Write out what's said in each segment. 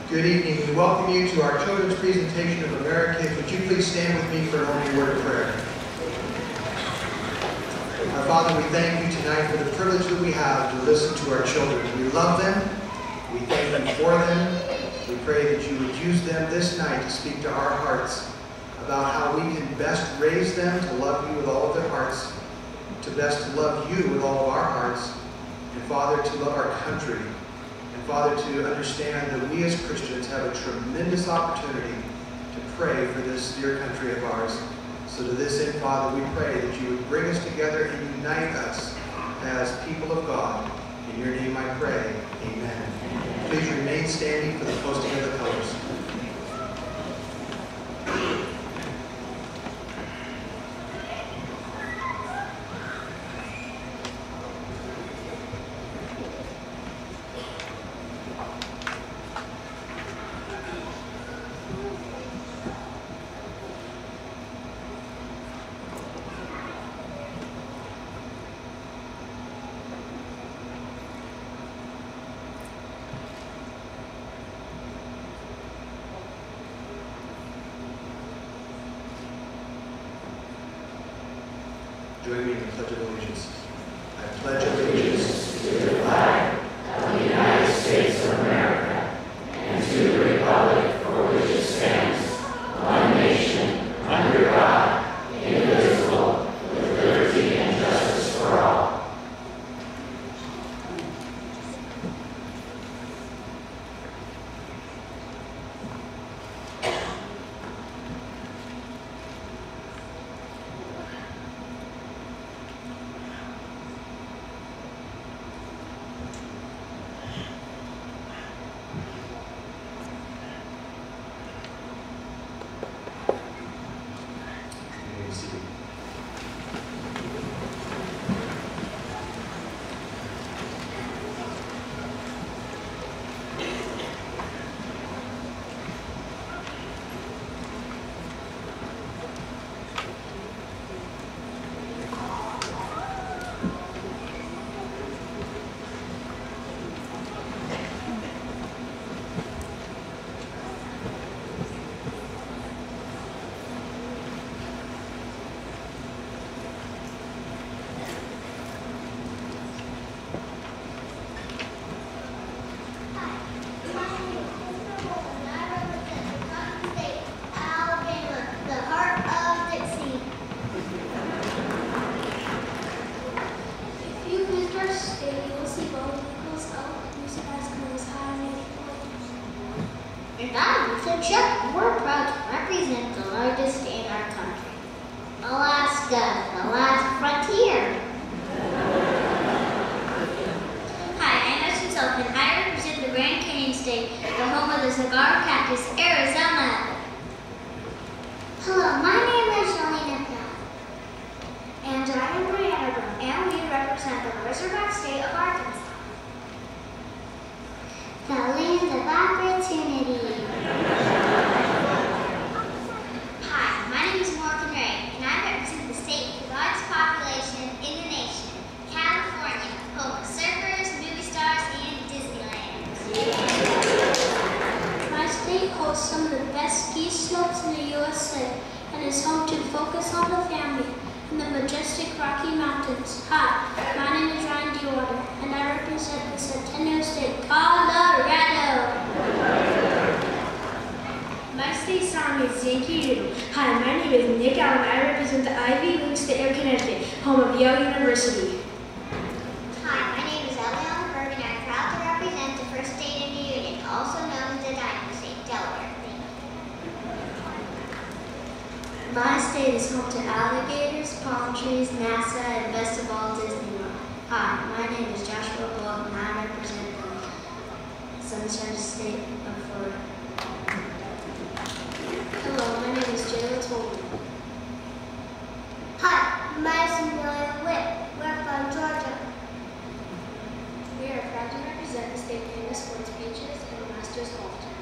Good evening. We welcome you to our children's presentation of Americans. Would you please stand with me for an opening word of prayer? Our Father, we thank you tonight for the privilege that we have to listen to our children. We love them. We thank you for them. We pray that you would use them this night to speak to our hearts about how we can best raise them to love you with all of their hearts, to best to love you with all of our hearts, and Father, to love our country. And Father, to understand that we as Christians have a tremendous opportunity to pray for this dear country of ours. So to this end, Father, we pray that you would bring us together and unite us as people of God. In your name I pray, amen. Please remain standing for the posting of the colors. Join me in the Pledge of Allegiance. I pledge allegiance to the flag of the United States of America and to the republic for which it stands, one nation, under God, indivisible, with liberty and justice for all. We're proud to represent the largest state in our country, Alaska, the last frontier. Hi, I'm Ashton Sullivan. I represent the Grand Canyon State, the home of the cigar cactus, Arizona. Hello, my name is Shalina Pell. And I am Brianna Brown, and we represent the Razorback State of Arkansas, the land of opportunity. Some of the best ski slopes in the USA and is home to Focus on the Family in the majestic Rocky Mountains. Hi, my name is Ryan DeWater and I represent the Centennial State, Colorado. My state song is Yankee Doodle. Hi, my name is Nick Allen. I represent the Ivy League State of Connecticut, home of Yale University. Hi, my name is Eliana Berg and I'm proud to represent the first state in the Union, also known as the Diamond State, Delaware. My state is home to alligators, palm trees, NASA, and best of all, Disney World. Hi, my name is Joshua Bullock, and I represent the Sunshine State of Florida. Hello, my name is Jayla Tolman. Hi, Madison William Witt. We're from Georgia. We are proud to represent the state famous for its beaches and the Masters golf tournament.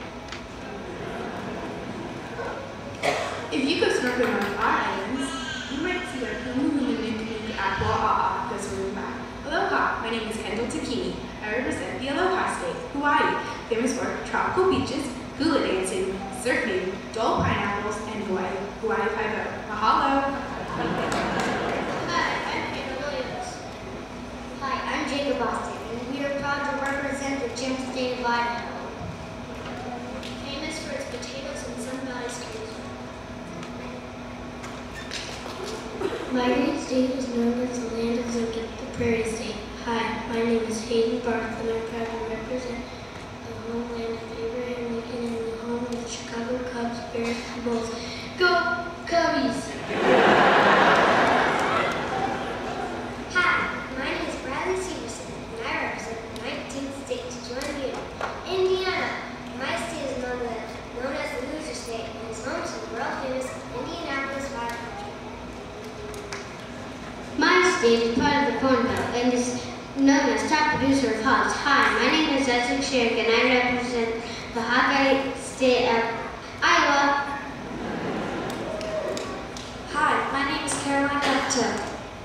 If you go snorkeling on our islands, you might see our Hulu Aqua Gazaruba. Aloha, my name is Kendall Takini. I represent the Aloha State, Hawaii, famous for tropical beaches, hula dancing, surfing, Dole pineapples, and Hawaii Five-O. Mahalo! Hi, I'm Hannah Williams. Hi, I'm Jacob Austin, and we are proud to represent the gem state of Idaho. Famous for its potatoes and Sun Valley schools. My great state is known as the land of Zinc, the Prairie State. Hi, my name is Hayden Barth, and I'm proud to represent the homeland of Abraham Lincoln and the home of the Chicago Cubs, Bears, and Bulls. Go Cubbies! Hi, my name is Bradley Severson, and I represent the 19th state to join the Union, Indiana. My state is known as the Loser State and is home to the world-famous Indianapolis 500. My state is part of the Corn Belt and is known as top producer of hogs. Hi, my name is Isaac Sherrick, and I represent the Hawkeye state of Iowa. Hi, my name is Caroline Gupta.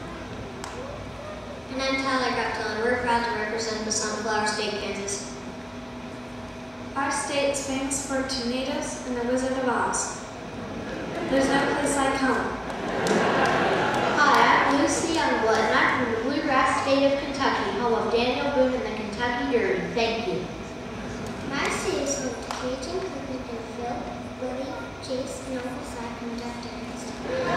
And I'm Tyler Gupta, and we're proud to represent the Sunflower State, Kansas. Our state is famous for tornadoes and the Wizard of Oz. There's no place like home. Hi, I'm Lucy Youngblood, and I'm from the Bluegrass State of Kentucky, home of Daniel Boone and the Kentucky Derby. Thank you. My state is home to Cajun, Cookie, and Phil, Willie, Chase, and Uncle Zach, and Jeff Daniels.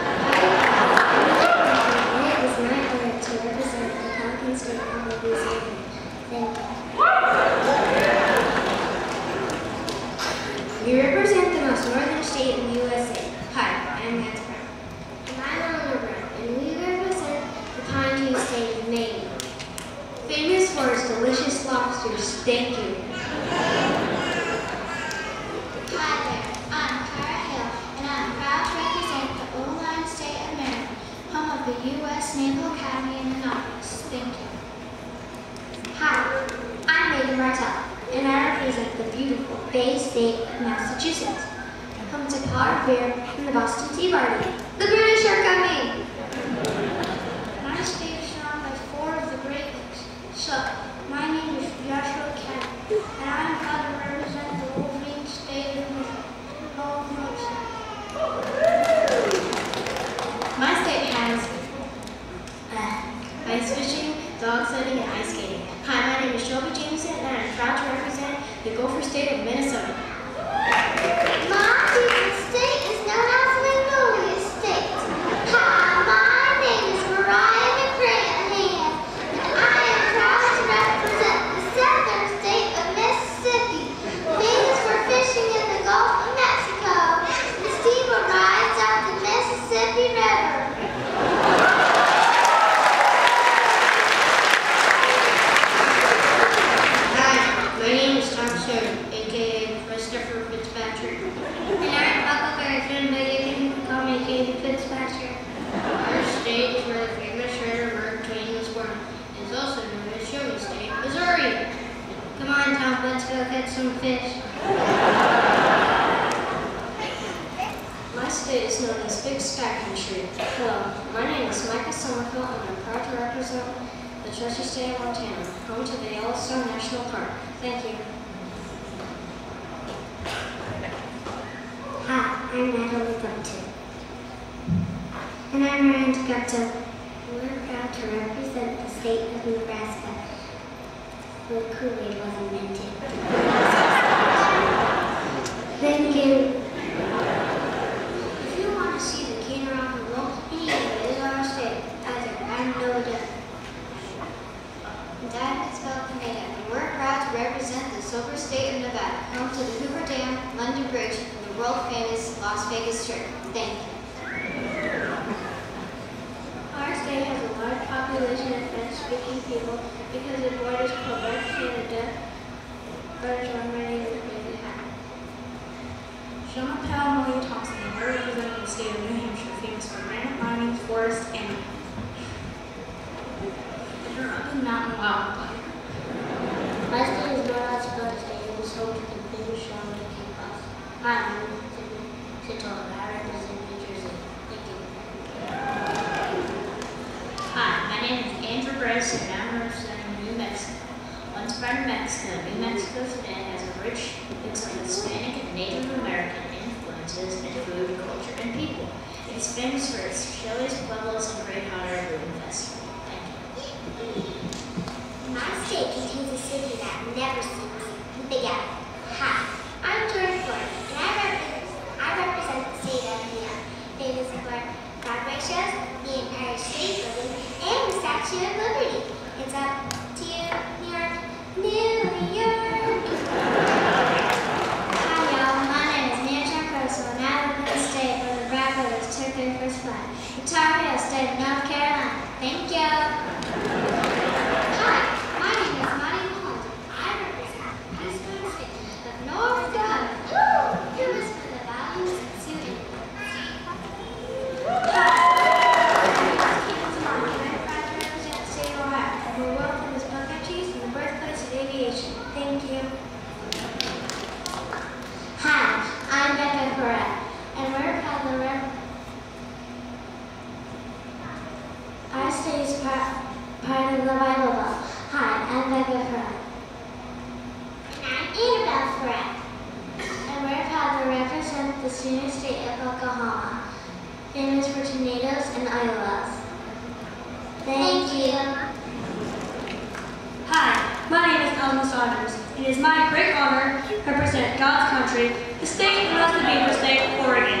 It is my honor to represent the Pelican State of Louisiana. Thank you. We represent the most northern state in the USA. Hi, I'm Lance Brown. And I'm Eleanor Brown, and we represent the Pine Tree State of Maine. Famous for its delicious lobsters. Thank you. Hi there, I'm Cara Hill, and I'm proud to represent the Oline State of Maryland, home of the U.S. Naval Academy and the Nautilus. Thank you. Hi, I'm Megan Martell, and I represent the beautiful Bay State of Massachusetts, home to Potter Bear and the Boston Tea Party. The British are coming! My state is surrounded by 4 of the Great Lakes. So, my name is Joshua Kent, and I am proud to represent the Wolverine State of Nova Scotia. My state has ice fishing, dog sledding, and ice skating. Hi, my name is Shelby Jameson, and I am proud to represent the Gopher State of Minnesota. My state is known as Magnolia State. Hi, my name is Mariah McCranhan, and I am proud to represent the southern state of Mississippi, famous for fishing in the Gulf of Mexico. The steamer rides up the Mississippi River. Hi, my name is Tom Stern, aka Christopher Fitzpatrick. And I'm Huckleberry Finn, but you can call me Katie Fitzpatrick. Our state is where the famous shredder Mark Twain was born. It is also known as Show Me State, Missouri. Come on, Tom, let's go catch some fish. My state is known as Big Sky Country. Hello, my name is Micah Somerville, and I'm proud to represent the Treasure State of Montana, home to the Yellowstone National Park. Thank you. Hi, I'm Natalie Gupta. And I'm Miranda Gupta. We're proud to represent the state of Nebraska, where Kool-Aid was invented. Thank you. If you want to see the king around the world, you need to visit our state. I'm no doubt. That is spelled Canada, and we're proud to represent the Silver State of Nevada, home to the Hoover Dam, London Bridge, and the world-famous Las Vegas Strip. Thank you. Our state has a large population of French-speaking people because it borders Quebec, Canada. My name is Bailey Hack. Jean-Paul Molly Thompson, and I represent the state of New Hampshire, famous for granite minings, forests, and Urban Mountain Wildlife. My state is North Dakota State and is home to the British Shawnee King Cross. Hi, I'm Timothy Sitola, and I represent New Jersey. Thank you. Hi, my name is Andrew Bryce, and I'm representing New Mexico. Once part of Mexico, New Mexico today has a rich mix of Hispanic and famous for its chilies, pueblos, and great hot air balloon festival. Thank you. My state contains a city that never sleeps, the Big Apple. Hi, I'm Jordan Ford, and I represent the state of New York, famous for Broadway shows, the Empire State Building, and the Statue of Liberty. It's up to you, New York, New York. Hi y'all, my name is Mia Charcoso and I live in the state where the Wright brothers took their first flight, the Tar Heel State of North Carolina. Thank you. Hi, my name is Maddie Holland. I represent the Eastern State of North Carolina. Famous for the values and students. Thank you. Hi, I'm Becca Correct, and we're proud to our state is part of the Bible Belt. Hi, I'm Becca Correct, And I'm Annabelle Ferret. and we're proud to represent the senior state of Oklahoma, famous for tornadoes and Iowas. Thank you. Hi, my name is Elma Saunders. It is my great honor to represent God's country, the state of the Beaver State, Oregon.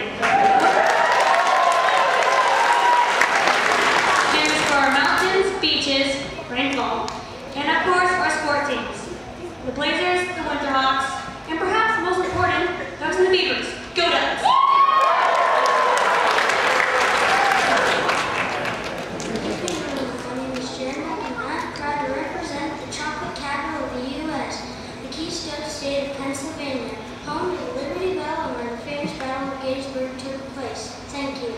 Famous for our mountains, beaches, rainfall, and of course our sport teams. The Blazers, the Winterhawks, and perhaps most important, Ducks and the Beavers. Go Ducks! My name is Jeremy, and I'm proud to represent the chocolate capital of the U.S., the keystone state of Pennsylvania, home to the Liberty Bell and where the famous Battle of Gettysburg took place. Thank you.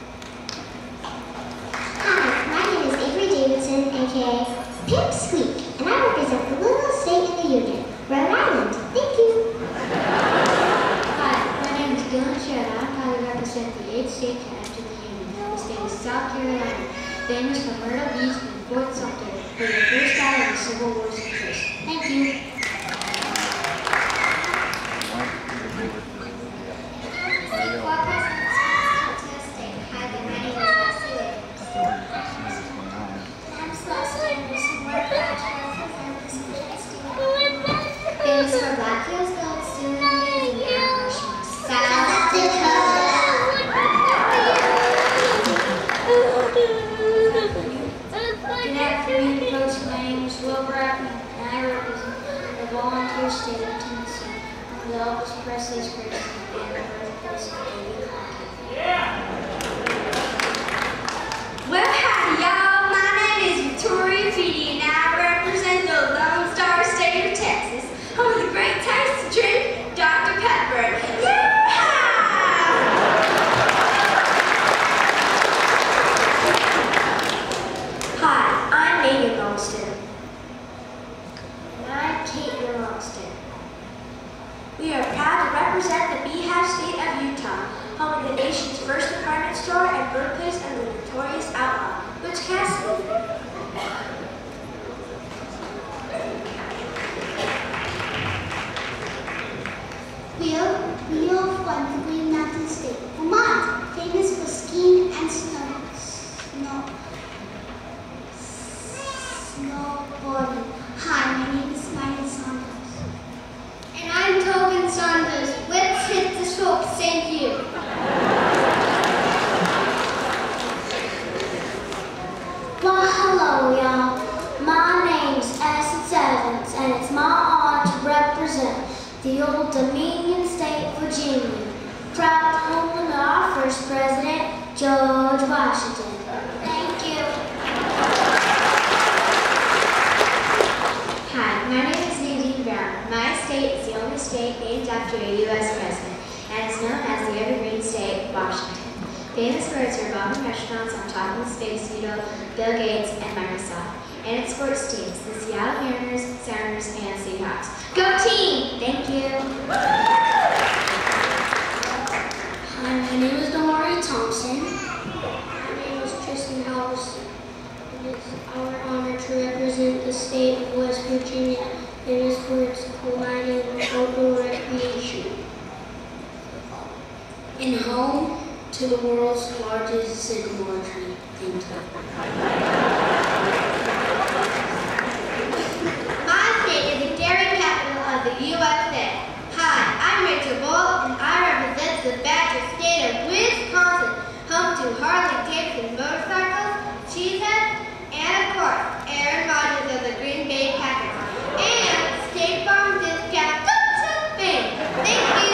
Hi, my name is Avery Davidson, aka Pipsqueak, and I represent the little state in the Union, Rhode Island. Thank you. Hi, my name is Dylan Shed. I'm proud to represent the 8th state to enter the Union, the state of South Carolina, famous for Myrtle Beach and Fort Sumter, for the first battle of the Civil War centuries. Thank you. For presidents, to the state. Hi, my name is Leslie Williams. I'm Celeste Anderson. We're proud to represent the state. Famous for Black Hills Gold, Stewart and Mount Rushmore, South Dakota. Good afternoon, folks. My name is Will Brackman, and I represent the volunteer state of Tennessee, home of the Elvis Presley's Graceland and the birthplace of David Crockett. Well, howdy, y'all. My name is Victoria Feedy, and I represent the Lone Star State of Texas, home of the great tasty drink, Dr. Pepper. Hi, I'm Megan Olmsted. And I'm Caitlin Olmsted. We are proud to represent the Beehive State of Utah, home of the nation's first department store and birthplace of the notorious outlaw, Butch Cassidy. We are from the Green Mountain State, Vermont, famous for skiing and snowboarding. Hi, my name is Smiley Saunders. And I'm Tobin Saunders. Let's hit the slopes. Thank you. Well, hello, y'all. My name's Essence Evans, and it's my honor to represent the old Dominion State, Virginia, proud home of our first president, George Washington. Thank you. Hi, my name is Nadine Brown. My state is the only state named after a U.S. president, and is known as the Evergreen State, Washington. Famous for its revolving restaurants on top of the Space Needle, Bill Gates, and Microsoft, and its sports teams, the Seattle Mariners, Sounders, and Seahawks. Go team! Thank you. Hi, my name is Damari Thompson. My name is Tristan Halverson. It is our honor to represent the state of West Virginia, famous for its climbing and outdoor recreation. And home to to the world's largest sycamore tree. Thank you. My state is the dairy capital of the USA. Hi, I'm Rachel Bolt, and I represent the Badger state of Wisconsin, home to Harley-Davidson motorcycles, cheeseheads, and of course, Aaron Rodgers of the Green Bay Packers, and State Farm discount fame. Thank you.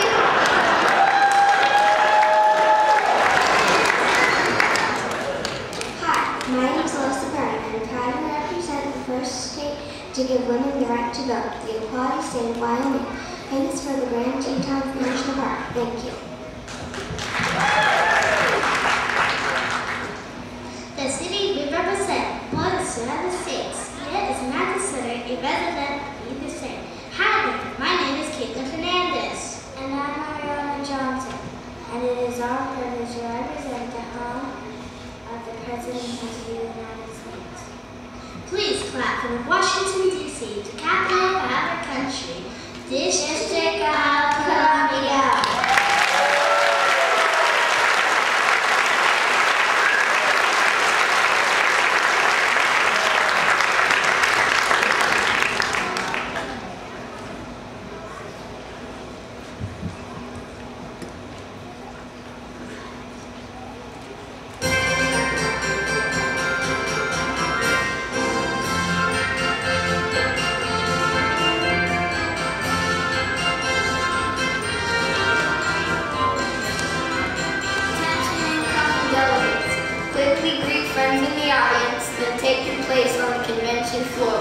Hi, my name is Alyssa Byrne. I'm proud to represent the first state to give women the right to vote, the Equality State of Wyoming, famous for the Grand Tetons National Park. Thank you. The city we represent belongs to other states, yet is not considered a resident of either state. Hi there, my name is Caitlin Fernandez. And I'm Mariana Johnson, and it is our privilege to represent the home of the President of the United States. Please clap for the Washington, D.C., the capital of our country, District of Columbia. Quickly greet friends in the audience, then take your place on the convention floor.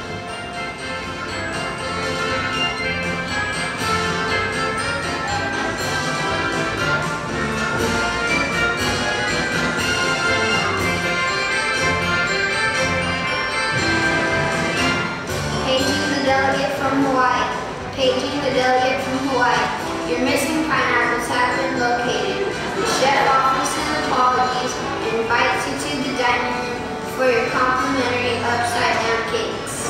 Paging the delegate from Hawaii. Paging the delegate from Hawaii. Your missing pineapples have been located. The chef offers his apologies and invites you to the dining room for your complimentary upside-down cakes.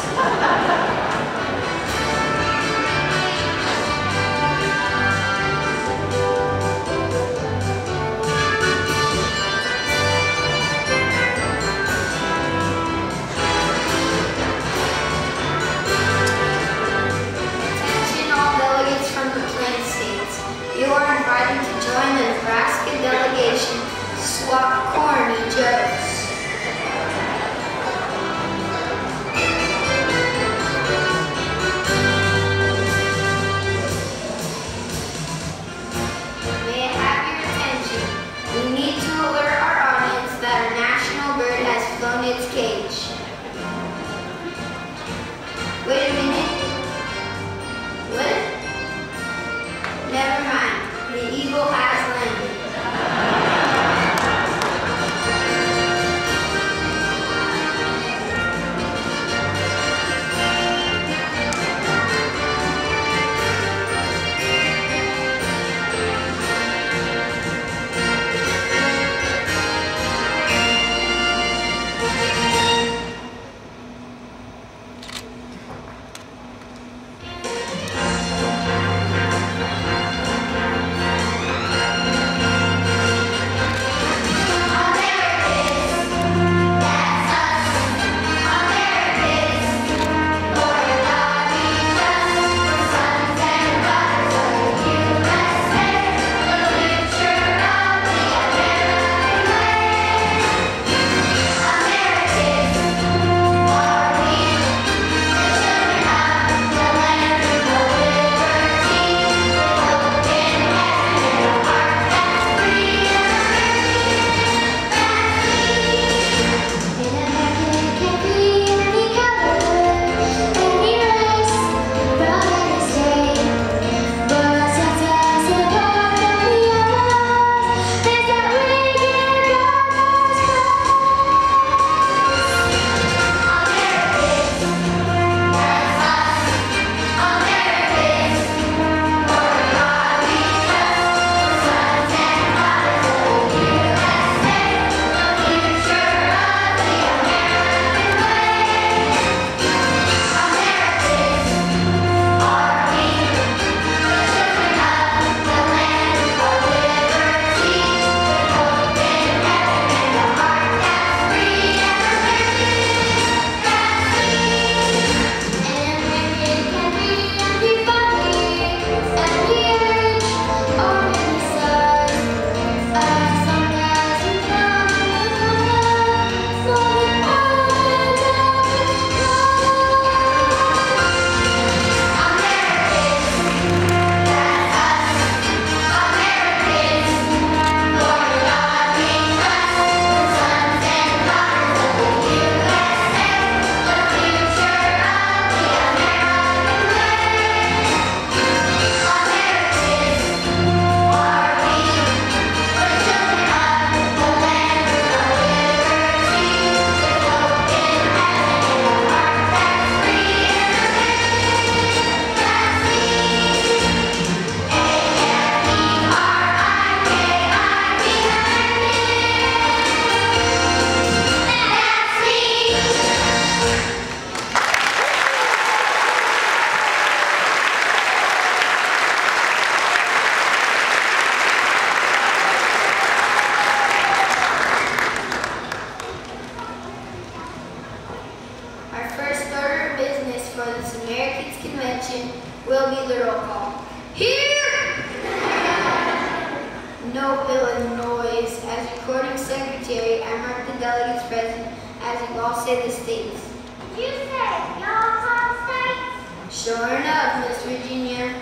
we'll all say the states. You say y'all call states? Sure enough, Miss Virginia.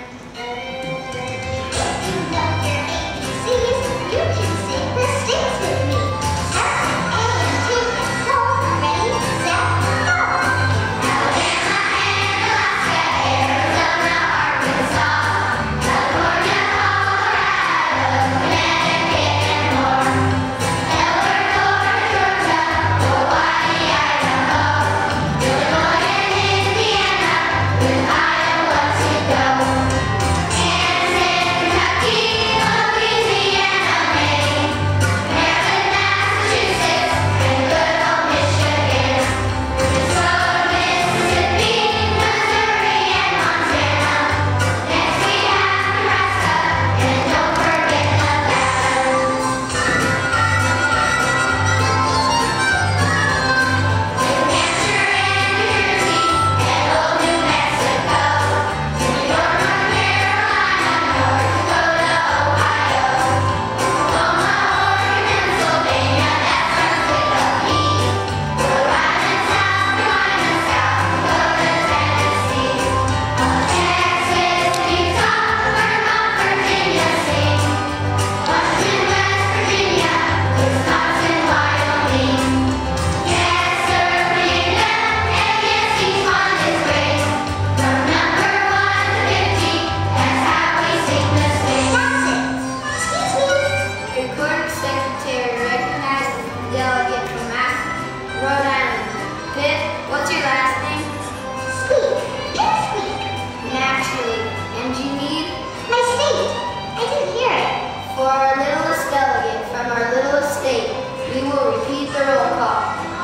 You know your ABCs. You can sing the states with me. A&T, so ready, set, go. Alabama and Alaska, Arizona, Arkansas, California, Colorado, Connecticut, and more. Delaware, Florida, Georgia, Hawaii, Idaho, Illinois and Indiana, with Iowa to go. Kansas, Kentucky, Louisiana, Maine, Maryland, Massachusetts, and good old Michigan. Minnesota, Mississippi, Missouri, and Montana. Next we have Nebraska, and don't forget Nevada. New Hampshire and New Jersey, and old New Mexico. New York, North Carolina, North Dakota, Ohio. Oklahoma, Oregon, Pennsylvania, that starts with a P. Rhode Island, South Carolina, South Dakota, Tennessee. Texas, Utah, Vermont, Virginia, sing. Washington, West Virginia, Wisconsin, Wyoming. Yes, sir, Virginia, and yes, each one is great. From number 1 to 50, that's how we sing the state. That's it. Excuse me? Recording secretary recognizes the delegate from Rhode Island. Pip, what's your last name? Squeak. Pip squeak. Naturally. And you need? My state. I didn't hear it. For our littlest delegate from our littlest state, we will repeat the roll call.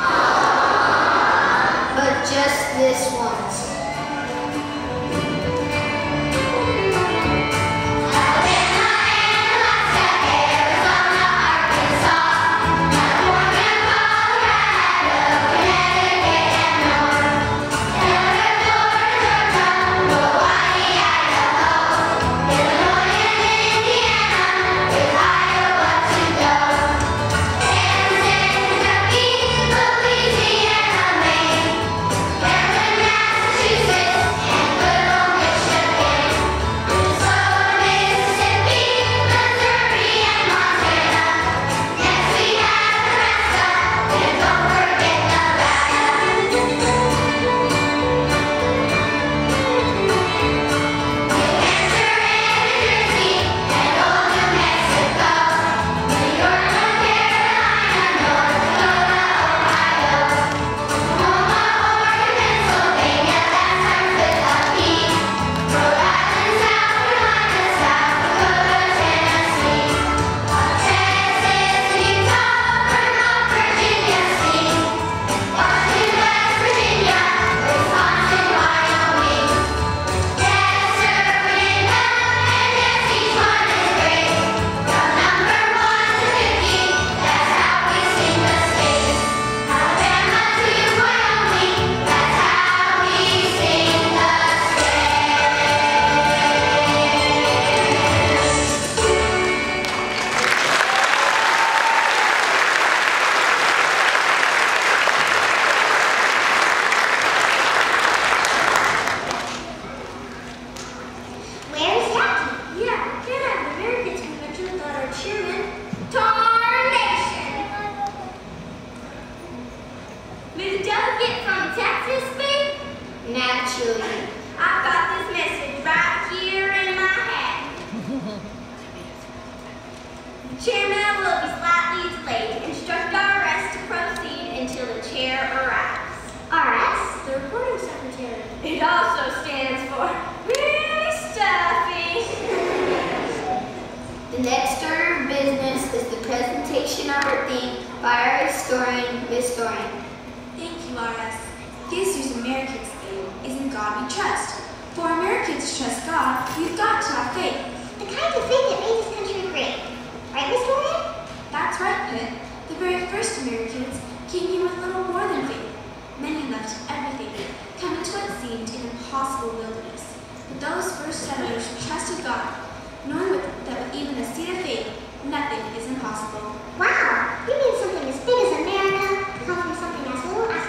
But just this once. Alabama and Alaska, Arizona, Arkansas, California, Colorado, Connecticut, and more. Delaware, Florida, Georgia, Hawaii, Idaho, Illinois and Indiana, with Iowa to go. Kansas, Kentucky, Louisiana, Maine, Maryland, Massachusetts, and good old Michigan. Minnesota, Mississippi, Missouri, and Montana. Next we have Nebraska, and don't forget Nevada. New Hampshire and New Jersey, and old New Mexico. New York, North Carolina, North Dakota, Ohio. Oklahoma, Oregon, Pennsylvania, that starts with a P. Rhode Island, South Carolina, South Dakota, Tennessee. Texas, Utah, Vermont, Virginia, sing. Washington, West Virginia, Wisconsin, Wyoming. Yes, sir, Virginia, and yes, each one is great. From number 1 to 50, that's how we sing the states. Alabama to Wyoming, that's how we sing the Where's Jackie? Yeah, we can't have the Americans convention without our chairman. Tarnation! May the delegate from Texas speak? Naturally. I've got this message right here in my hat. The chairman will be slightly delayed. Instruct our rest to proceed until the chair arrives. RS, the recording secretary. It also stands for really stuffy. The next order of business is the presentation of our theme by our historian, Miss Dorian. Thank you, RS. This year's Americans theme is In God We Trust. For Americans to trust God, we've got to have faith. The kind of thing that made this country great. Right, Miss Dorian? That's right, Pitt. The very first Americans came here with little more than faith. Many left everything, coming to what seemed an impossible wilderness. But those first settlers trusted God, knowing that with even a seed of faith, nothing is impossible. Wow! You mean something as big as America come from something as little as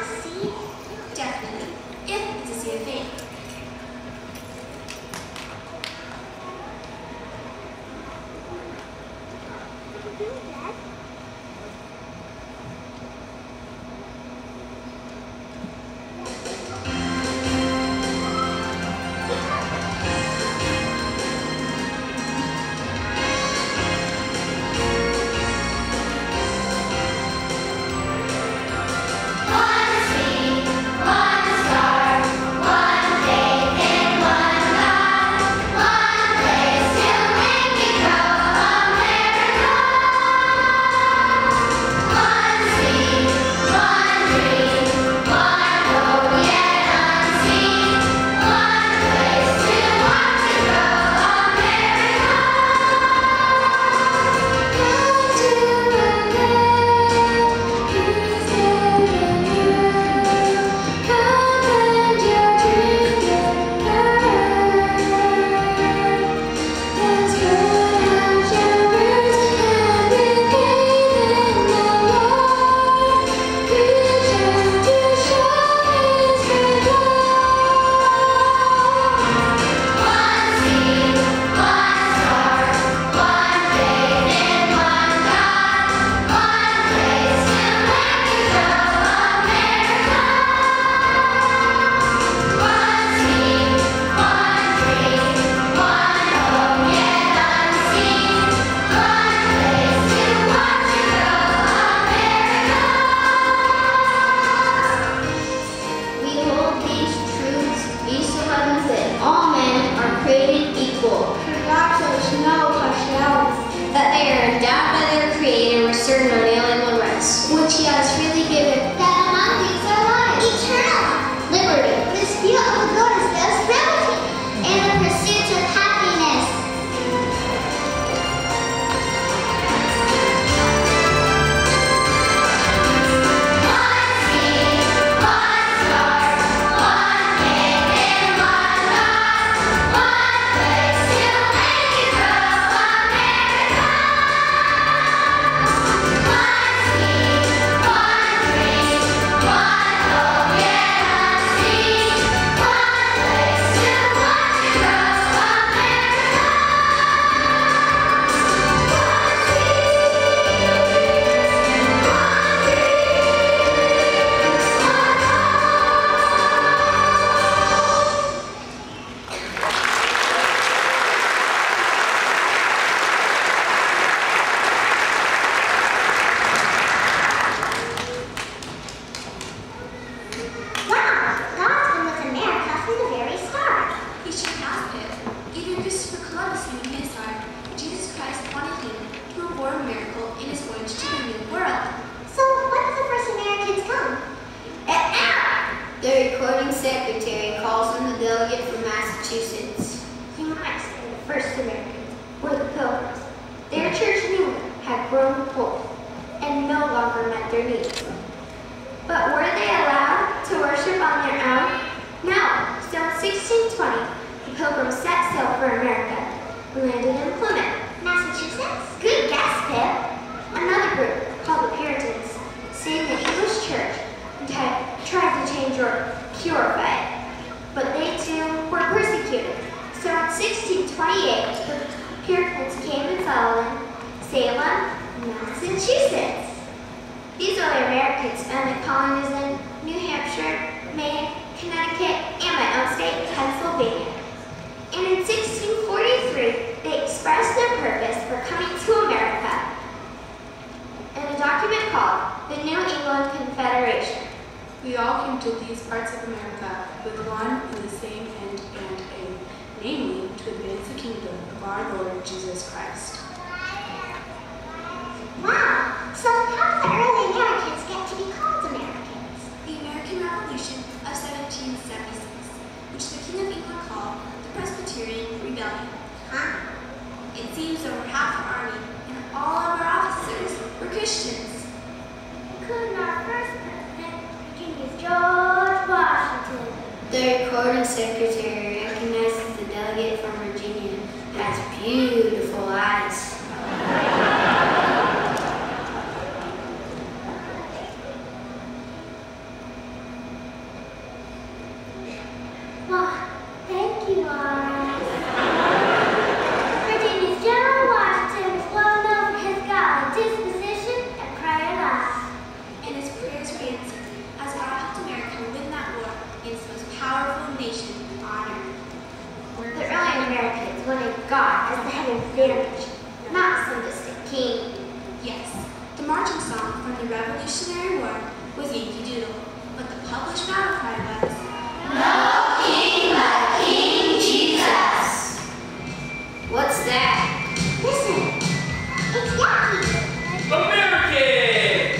not some distant king. Yes, the marching song from the Revolutionary War was Yankee Doodle, but the published battle cry was, No king like King Jesus. What's that? Listen, it's Yaki. Americans!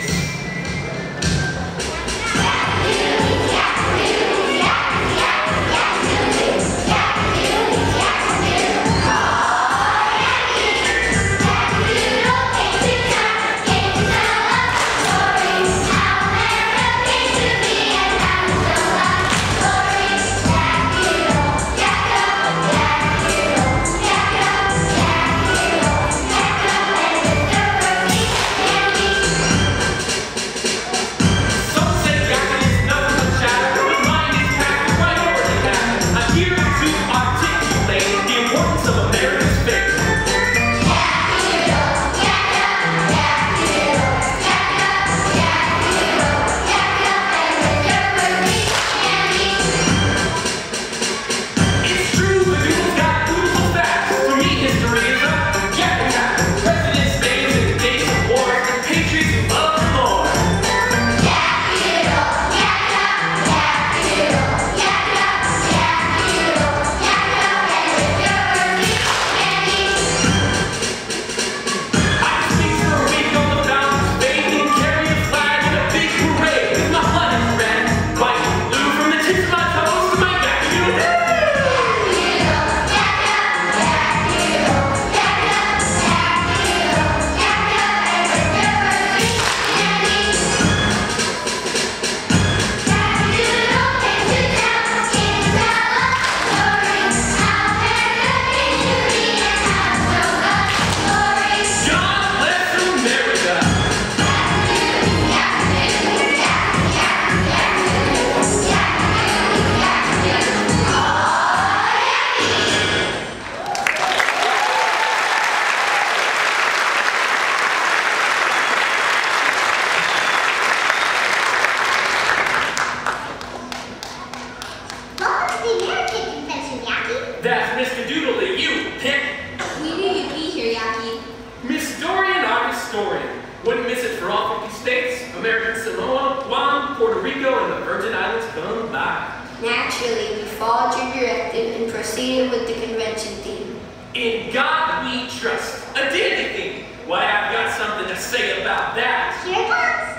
Naturally, we followed your directive in proceeding with the convention theme. In God we trust. A dandy thing. Why, I've got something to say about that. Here it comes.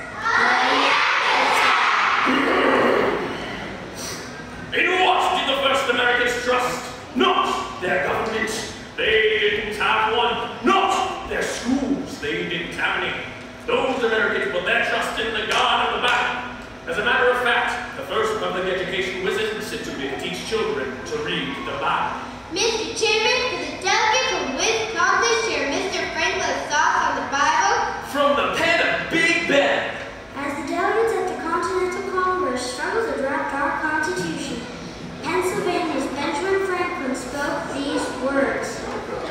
In what did the first Americans trust? Not their government. They didn't have one. Not their schools. They didn't have any. Those Americans put their trust in the God of the battle. As a matter of fact, the first public education wizard was sent to teach children to read the Bible. Mr. Chairman, could the delegate from Wisconsin share Mr. Franklin's thoughts on the Bible? From the pen of Big Ben. As the delegates at the Continental Congress struggled to draft our Constitution, Pennsylvania's Benjamin Franklin spoke these words.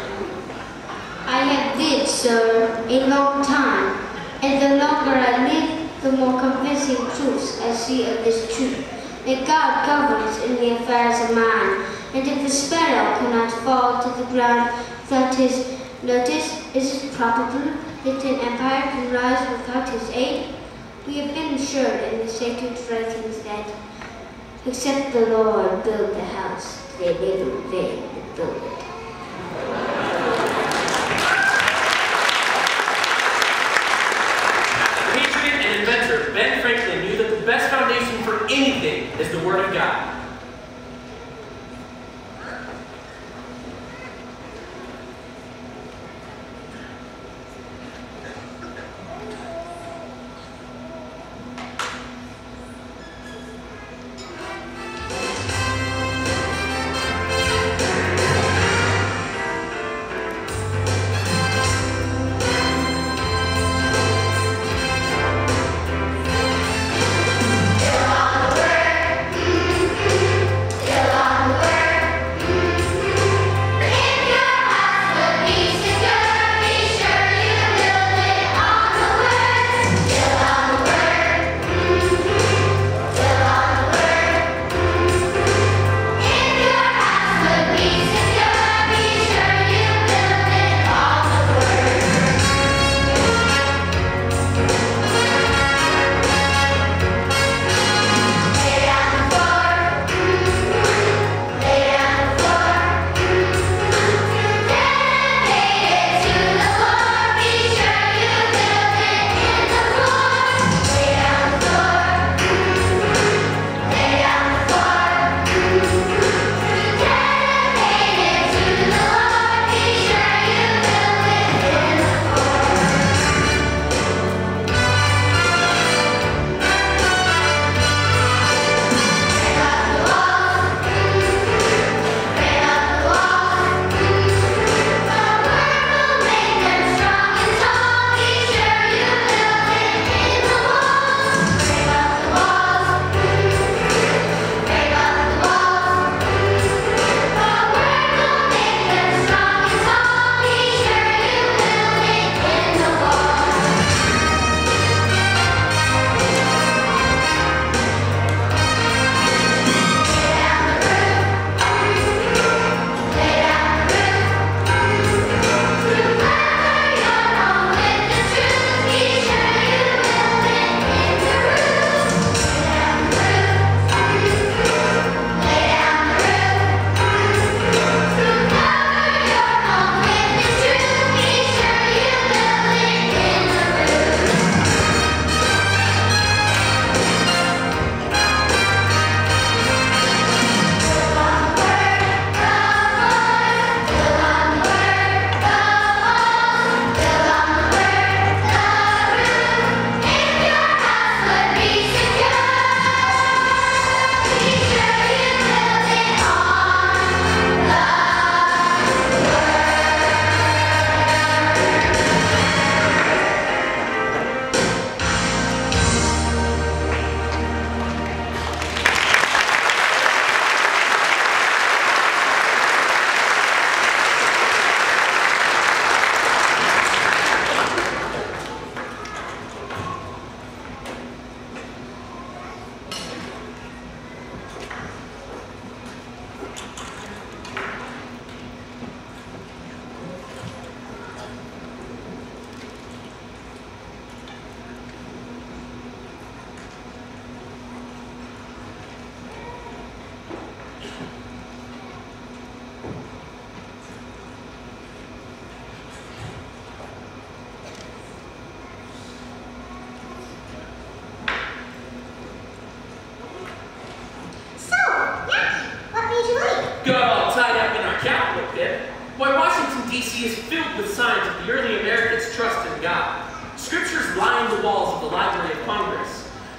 I have lived, sir, a long time, and the longer I live, the more convincing truths I see of this truth, that God governs in the affairs of man, and if a sparrow cannot fall to the ground without his notice, is it probable that an empire can rise without his aid? We have been assured in the sacred writings that, except the Lord build the house, they live in vain that build it. Ben Franklin knew that the best foundation for anything is the Word of God.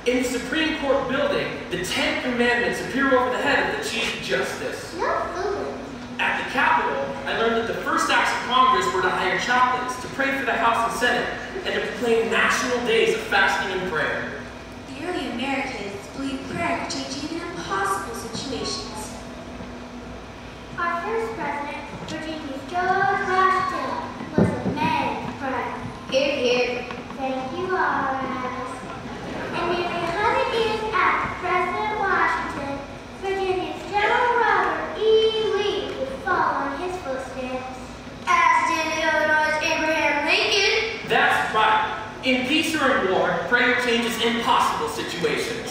In the Supreme Court building, the 10 Commandments appear over the head of the Chief Justice. No food. At the Capitol, I learned that the first acts of Congress were to hire chaplains to pray for the House and Senate and to proclaim national days of fasting and prayer. The early Americans believed prayer could change even impossible situations. Our first president, Virginia George Washington, was a man of prayer. Here, here. Thank you, Horace. And nearly 100 years after President Washington, Virginia's General Robert E. Lee would follow in his footsteps. As did Illinois' Abraham Lincoln. That's right. In peace or in war, prayer changes impossible situations.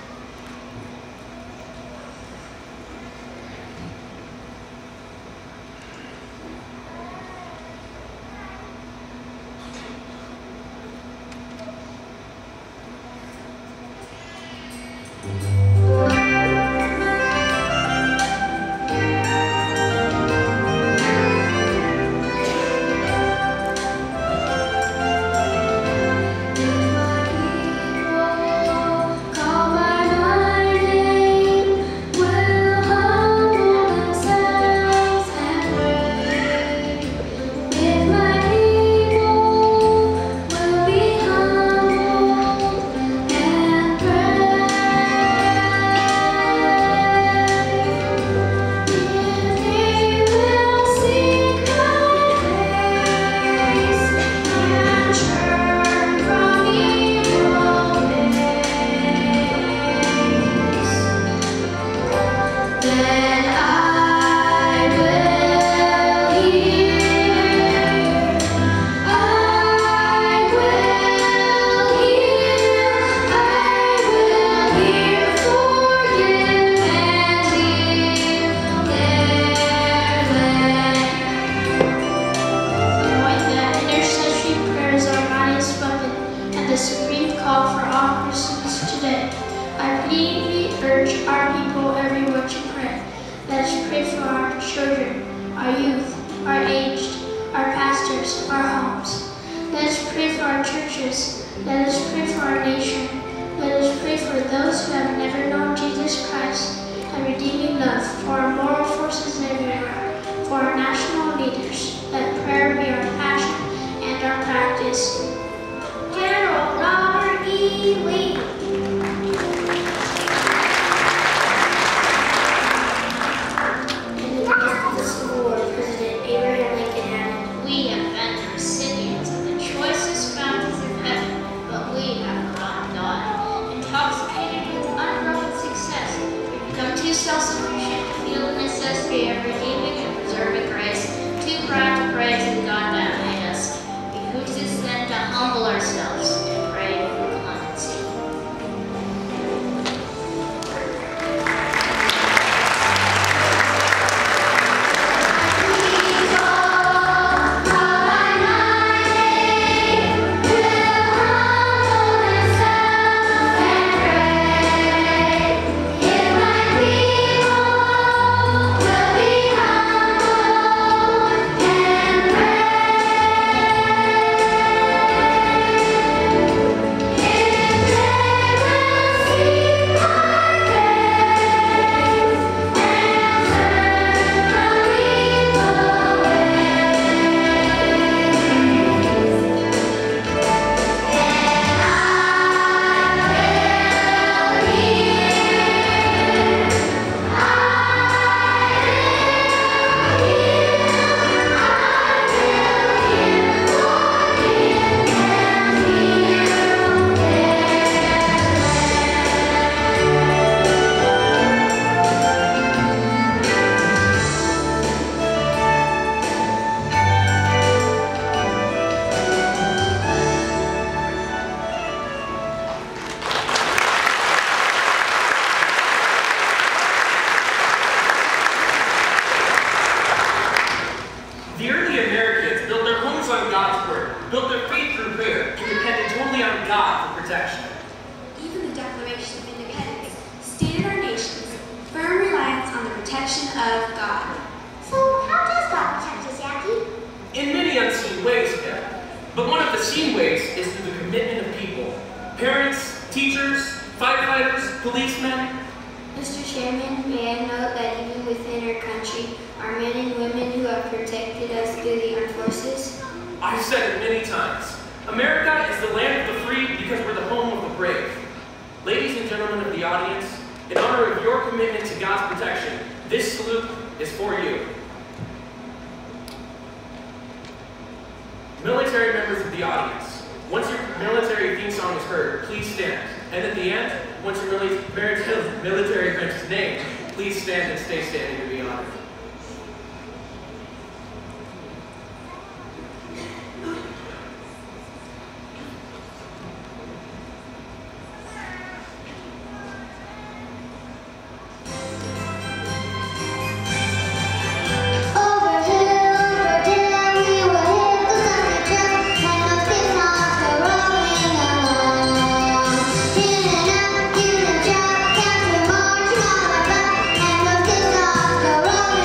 General Robert E. Lee. Self-sufficient to feel the necessity of redeeming and preserving grace, too proud to praise the God that made us. Behooves us then to humble ourselves and pray for clemency. But one of the seen ways is through the commitment of people. Parents, teachers, firefighters, policemen. Mr. Chairman, may I note that even within our country are men and women who have protected us through the armed forces? I've said it many times. America is the land of the free because we're the home of the brave. Ladies and gentlemen of the audience, in honor of your commitment to God's protection, this salute is for you. Military members of the audience, once your military theme song is heard, please stand. And at the end, once your military bench is named, please stand and stay standing to be honored. Rolling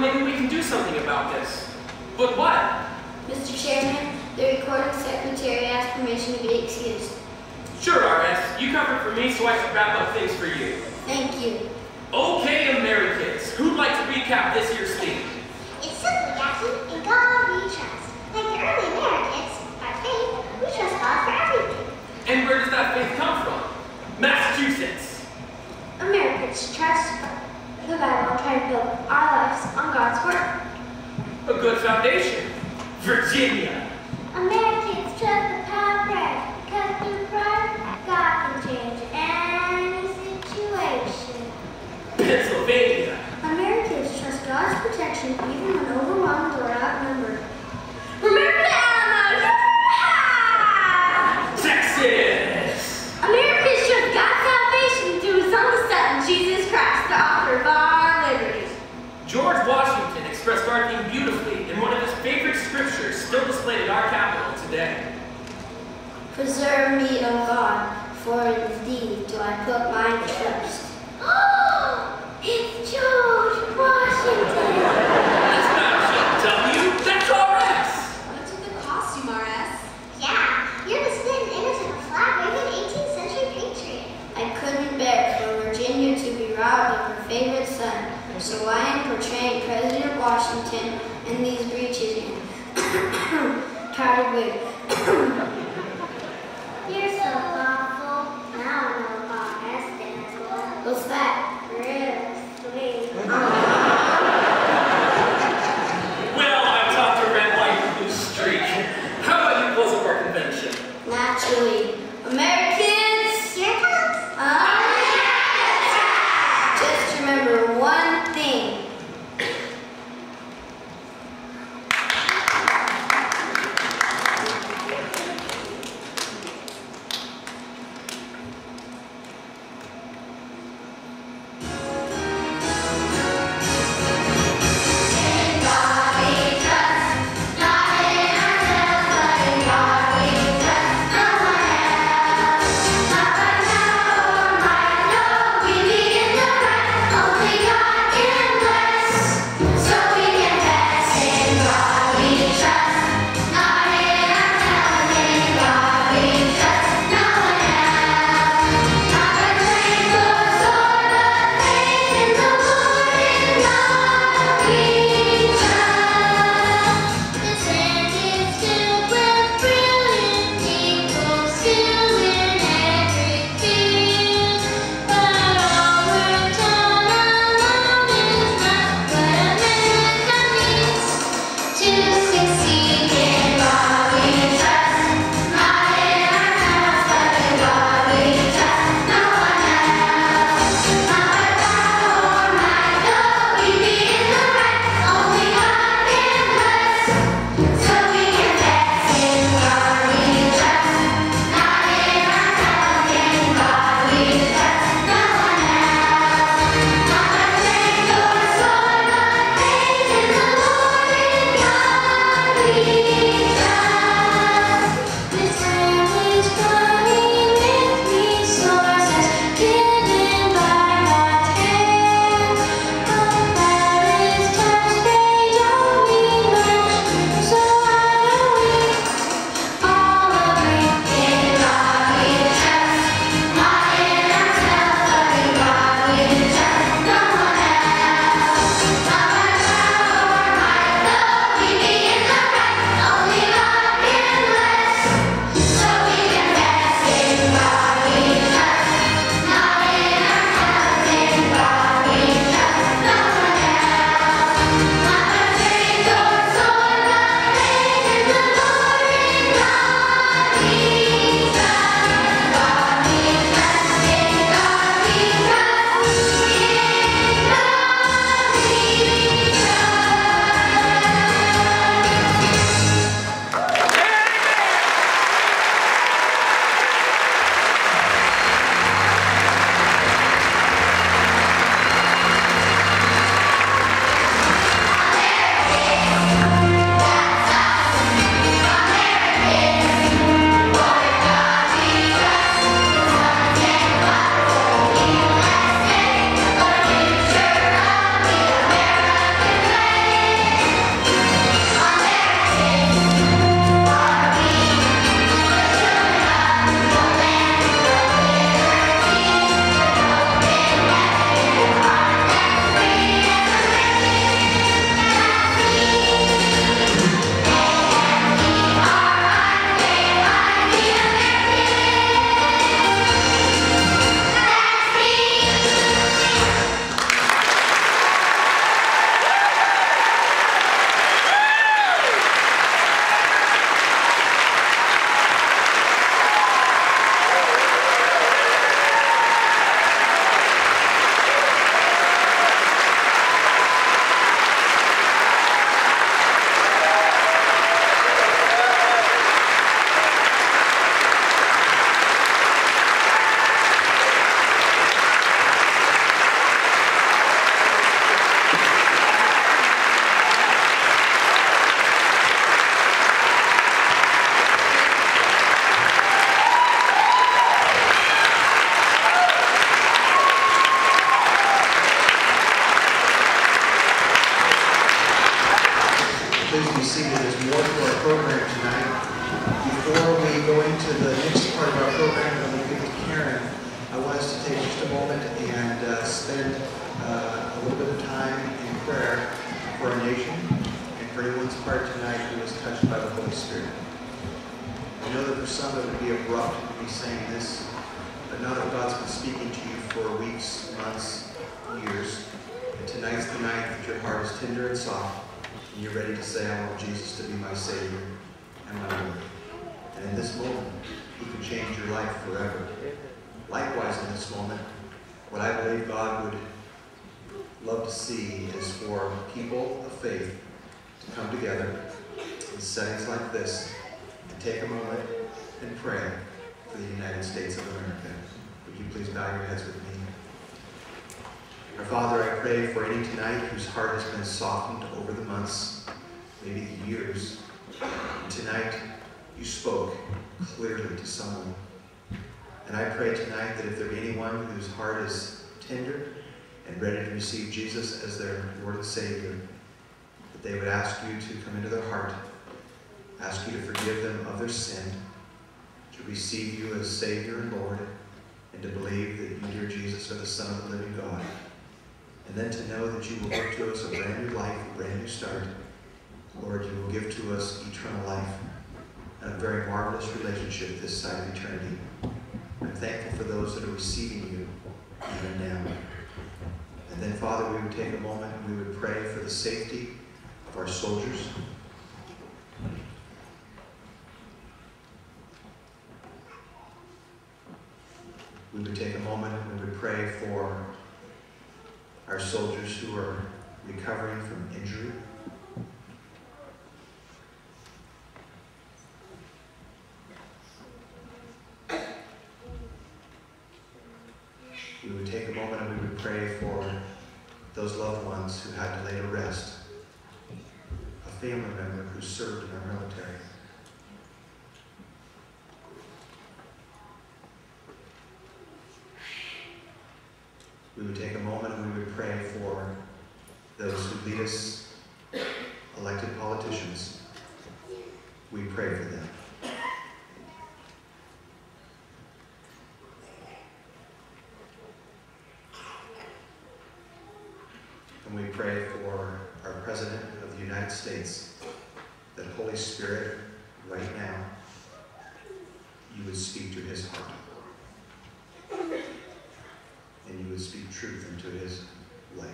maybe we can do something about this. But what? Mr. Chairman, the recording secretary asked permission to be excused. Sure, RS. You covered for me, so I should wrap up things for you. Thank you. Okay, Americans, who'd like to recap this year's theme? It's simple, Captain. In God we trust. Like the early Americans, by faith, we trust God for everything. And where does that faith come from? Massachusetts. Americans trust the Bible and try to build our lives on God's Word. A good foundation. Virginia. Americans trust the power of prayer. Because through prayer, God can change any situation. Pennsylvania. Americans trust God's protection even when overwhelmed or outnumbered. Remember the Alamo! Texas. Americans trust God's salvation through His only Son, Jesus Christ, the author of our liberties. George Washington expressed our theme beautifully in one of his favorite scriptures still displayed at our Capitol today. Preserve me, O God, for in thee do I put my trust. It's George Washington. That's not GW, that's RS. What took the costume, RS? Yeah, you're the spitting image of a flag-waving 18th century patriot. I couldn't bear for Virginia to be robbed of her favorite son, so I am portraying President Washington in these breeches and powdered wig. You're so thoughtful. Now I know what S stands for. What's that? Real sweet. Well, I've talked to Red, White, and Blue Streak. How about you close up our convention? Naturally. Americans! Here it comes. Just remember one thing. moment and spend a little bit of time in prayer for our nation and for anyone's part tonight who was touched by the Holy Spirit. I know that for some it would be abrupt to be saying this, but now that God's been speaking to you for weeks, months, years, and tonight's the night that your heart is tender and soft, and you're ready to say, I want Jesus to be my Savior and my Lord. And in this moment, He can change your life forever. Likewise, in this moment, what I believe God would love to see is for people of faith to come together in settings like this and take a moment and pray for the United States of America. Would you please bow your heads with me? Our Father, I pray for any tonight whose heart has been softened over the months, maybe the years. And tonight, you spoke clearly to someone. And I pray tonight that if there be anyone whose heart is tender and ready to receive Jesus as their Lord and Savior, that they would ask you to come into their heart, ask you to forgive them of their sin, to receive you as Savior and Lord, and to believe that you, dear Jesus, are the Son of the living God. And then to know that you will give to us a brand new life, a brand new start. Lord, you will give to us eternal life and a very marvelous relationship this side of eternity. I'm thankful for those that are receiving you even now. And then, Father, we would take a moment and we would pray for the safety of our soldiers. We would take a moment and we would pray for our soldiers who are recovering from injury. We would take a moment and we would pray for those loved ones who had to lay to rest, a family member who served in our military. We would take a moment and we would pray for those who lead us, elected politicians. We pray for them. And we pray for our President of the United States, that Holy Spirit, right now, you would speak to his heart. And you would speak truth into his life.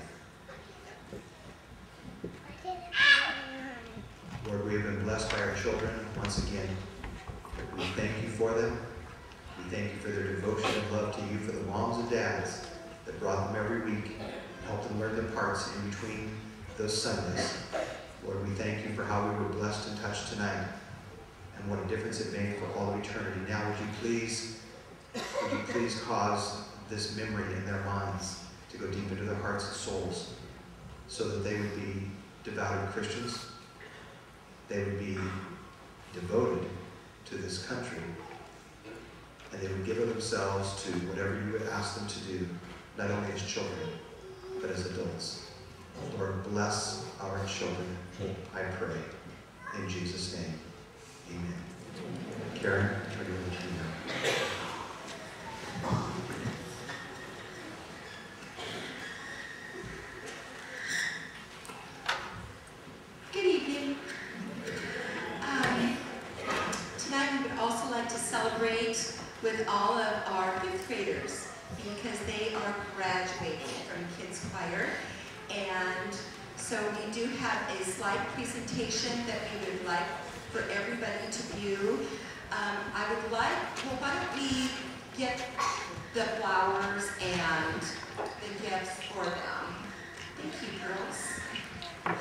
Lord, we have been blessed by our children once again. We thank you for them. We thank you for their devotion and love to you, for the moms and dads that brought them every week and helped them learn the parts in between those Sundays. Lord, we thank you for how we were blessed and touched tonight and what a difference it made for all of eternity. Now, would you please cause this memory in their minds to go deep into their hearts and souls so that they would be devoted Christians, they would be devoted to this country, and they would give of themselves to whatever you would ask them to do, not only as children, but as adults. Lord, bless our children, I pray. In Jesus' name, amen. Karen, I turn it over to you now. Good evening. Tonight we would also like to celebrate with all of our 5th graders because they are graduating from Kids Choir. And so we do have a slide presentation that we would like for everybody to view. I would like, well, why don't we get the flowers and the gifts for them. Thank you, girls.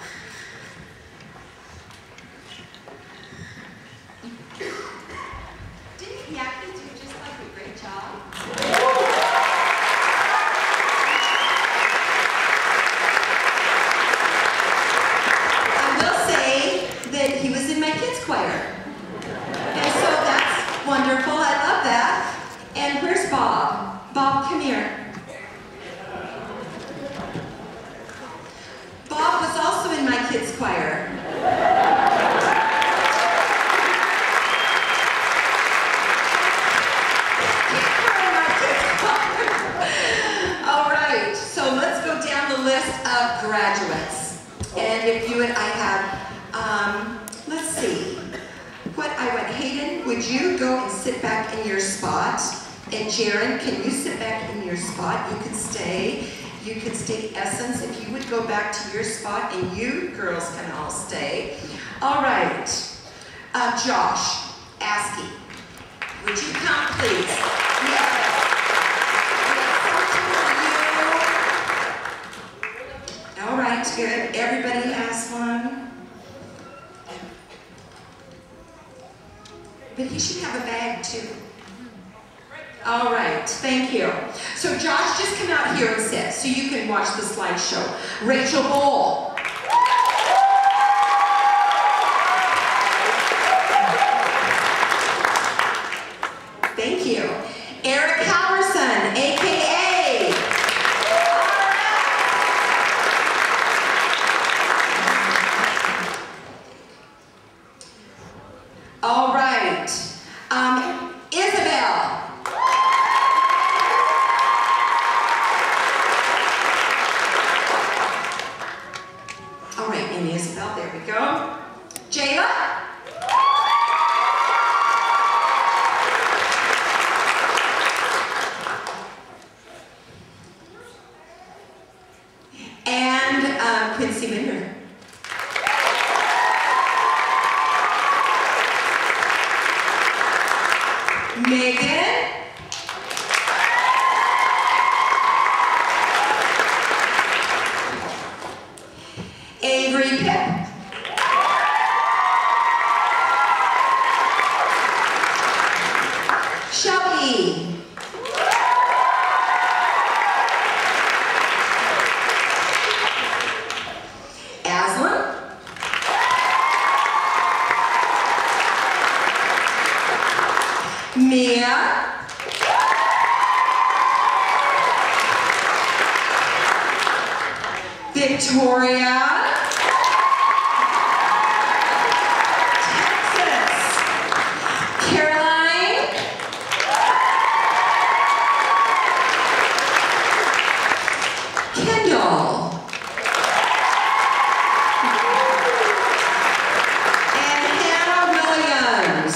Didn't Yaki do just like a great job? I will say that he was in my kids' choir. And so that's wonderful. I love that. And where's Bob? Bob, come here. Bob was also in my kids' choir. you go and sit back in your spot? And Jaron, can you sit back in your spot? You can stay. You can stay. Essence, if you would go back to your spot, and you girls can all stay. All right. Josh, Askey, would you come, please? Yes. All right, good. Everybody has one. But he should have a bag too. All right, thank you. So Josh, just come out here and sit so you can watch the slideshow. Rachel Bowl. Thank you. Eric Halverson, AKA. All right. Isabel. All right, and Isabel, there we go. Jayla. And Quincy Minder. Megan. Avery Pip. Shelby. Aslan. Mia. Victoria. Texas. Caroline. Kendall. And Hannah Williams.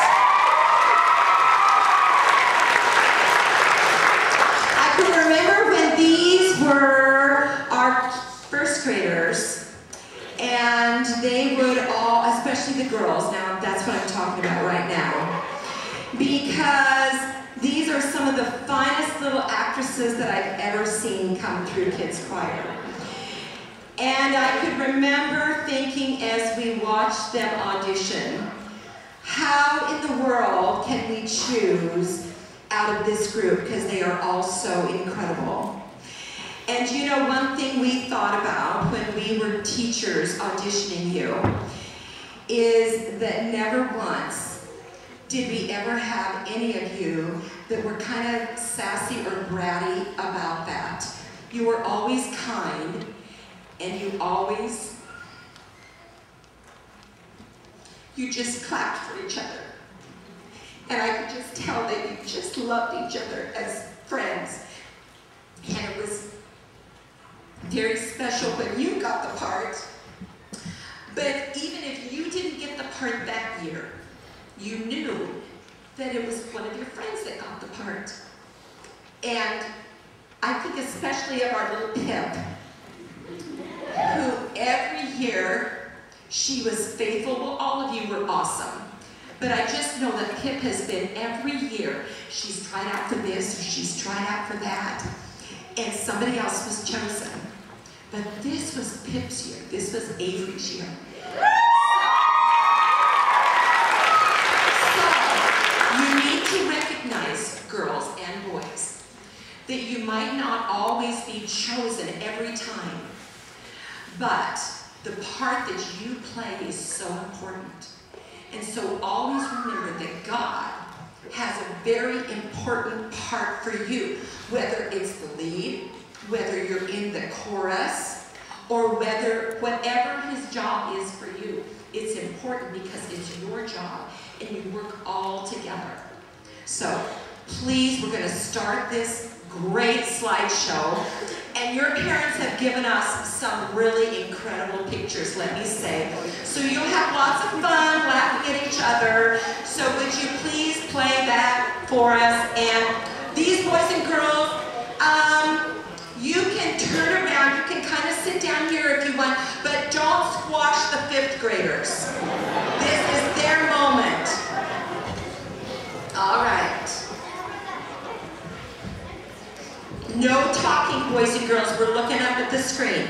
I can remember when these were our first graders, and they would all, especially the girls, now that's what I'm talking about right now, because these are some of the finest little actresses that I've ever seen come through Kids Choir. And I could remember thinking as we watched them audition, how in the world can we choose out of this group, because they are all so incredible. And you know, one thing we thought about when we were teachers auditioning you is that never once did we ever have any of you that were kind of sassy or bratty about that. You were always kind, and you just clapped for each other. And I could just tell that you just loved each other as friends. And it was very special when you got the part. But even if you didn't get the part that year, you knew that it was one of your friends that got the part. And I think especially of our little Pip, who every year she was faithful. Well, all of you were awesome. But I just know that Pip has been every year, she's tried out for this or she's tried out for that. And somebody else was chosen. But this was Pip's year. This was Avery's year. So you need to recognize, girls and boys, that you might not always be chosen every time. But the part that you play is so important. And so always remember that God has a very important part for you, whether it's the lead, whether you're in the chorus, or whatever his job is for you. It's important because it's your job and you work all together. So please, we're going to start this great slideshow. And your parents have given us some really incredible pictures, let me say. So you'll have lots of fun laughing at each other. So would you please play that for us? And these boys and girls, you can turn around, you can kind of sit down here if you want, but don't squash the 5th graders. This is their moment. All right. No talking, boys and girls. We're looking up at the screen.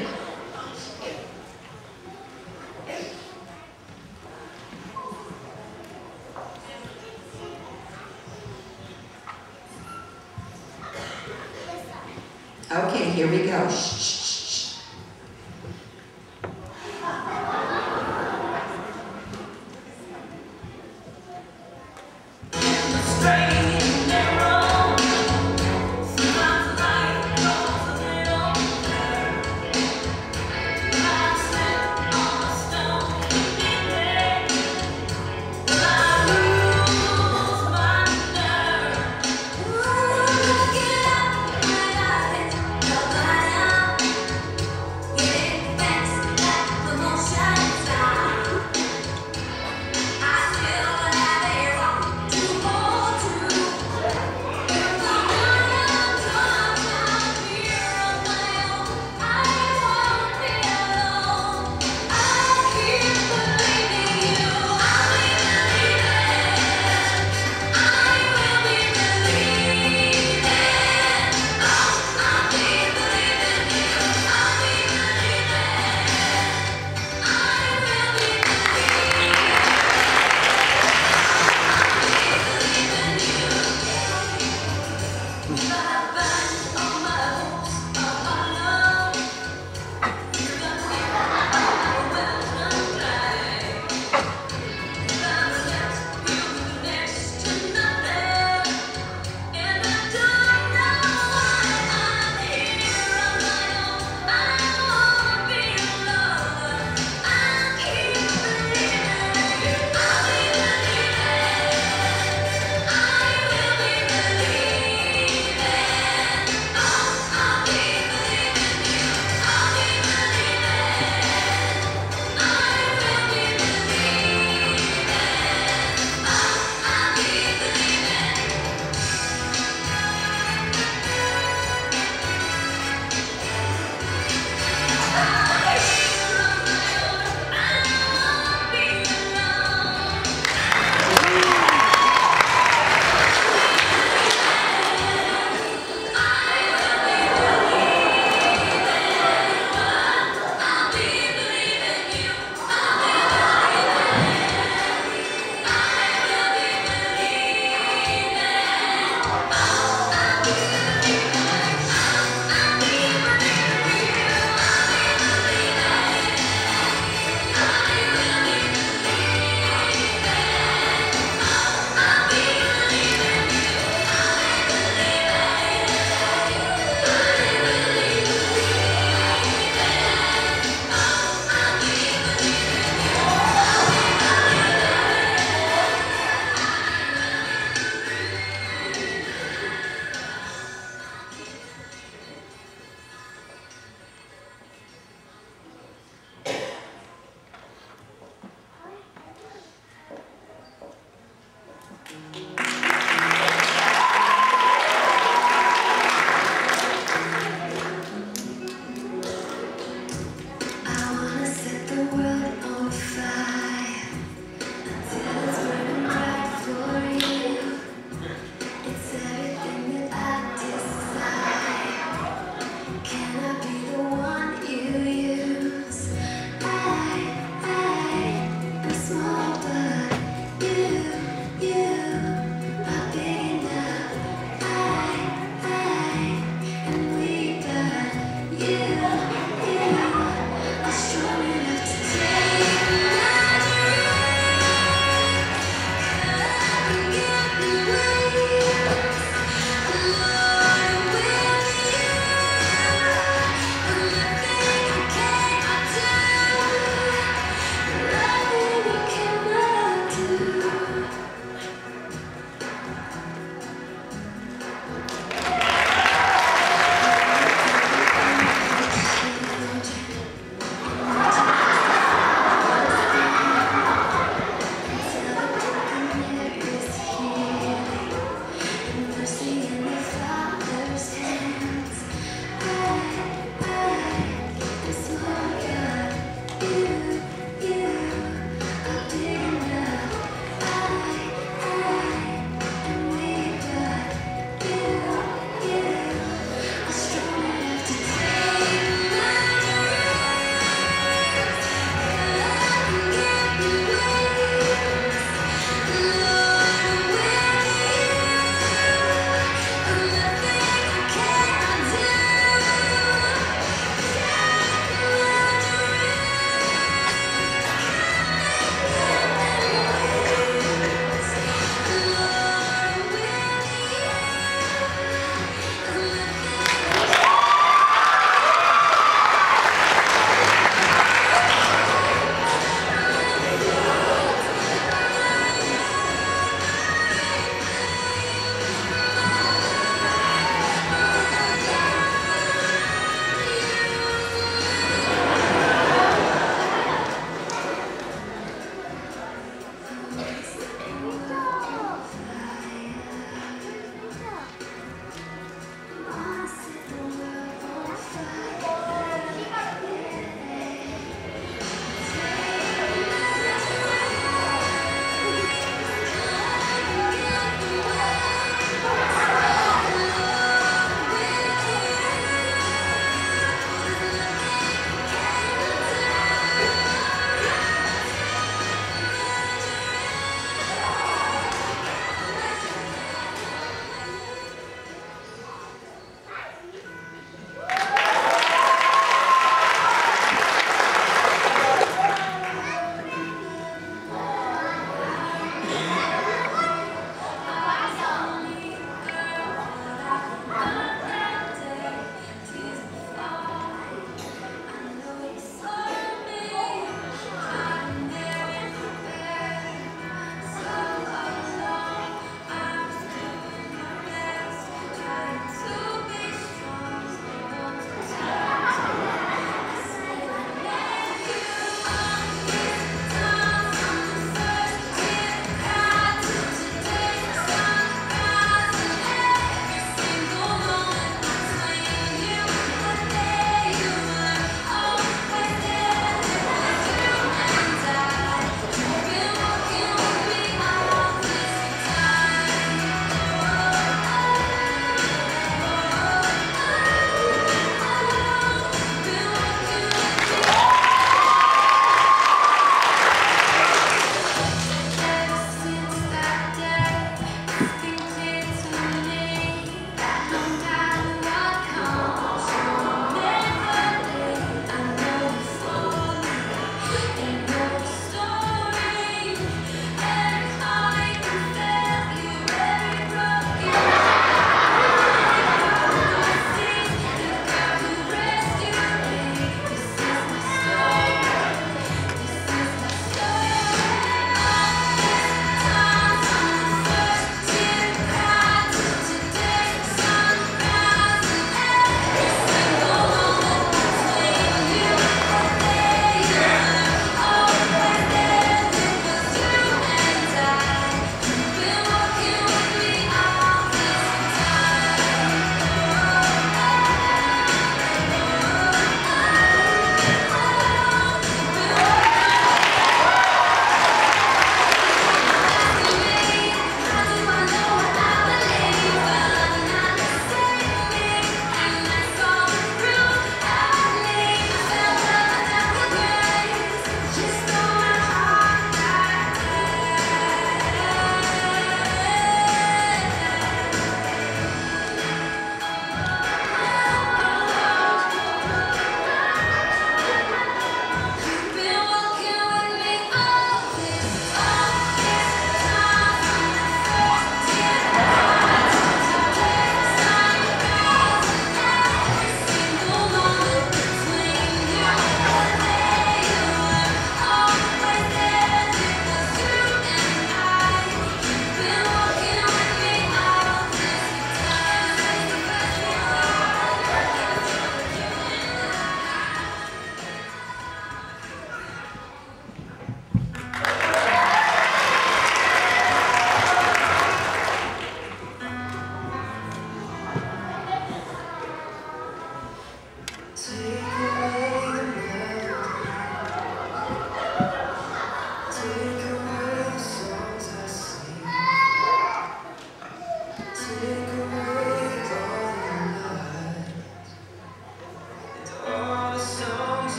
Okay, here we go. Shh, shh.